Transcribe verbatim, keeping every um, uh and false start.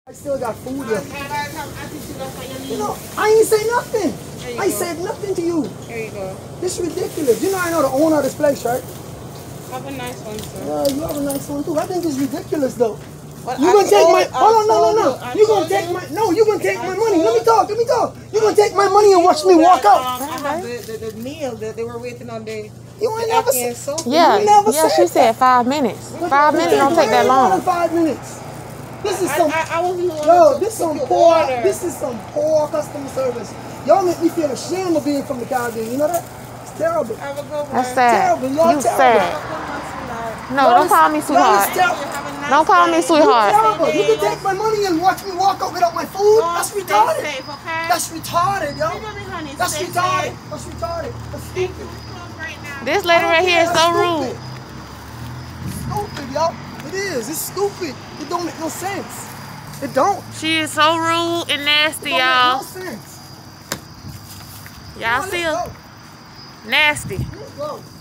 I still got food here. You know, I ain't say nothing. I go. said nothing to you. Here you go. This is ridiculous. You know I know the owner of this place, right? Have a nice one, sir. Yeah, you have a nice one too. I think it's ridiculous though. But you I gonna take told, my hold on, no, no, no. You, you gonna take you. my no, you gonna take I my money. Let me talk, let me talk. You gonna take my money and watch me walk out. Um, uh-huh. the, the, the meal that they were waiting on the You ain't never said Yeah, you never yeah, said she that. said five minutes. But Five minutes don't take that long. More than five minutes. This is some I, I, I wasn't the one Yo, to, this to some poor order. this is some poor customer service. Y'all make me feel ashamed of being from the Caribbean, you know that? It's terrible. Have a good one. That's sad. Terrible. Y'all You terrible. sad. No, don't call me sweetheart. Nice don't call me sweetheart. Terrible. You can take my money and watch me walk out without my food. Oh, That's retarded. safe, okay? That's retarded, yo. Honey, That's retarded. Safe. That's retarded. That's stupid. Right this lady right here is so rude. Stupid, yo. It is. It's stupid. It don't make no sense. It don't. She is so rude and nasty, y'all. No sense. Y'all see her? Nasty. Let's go.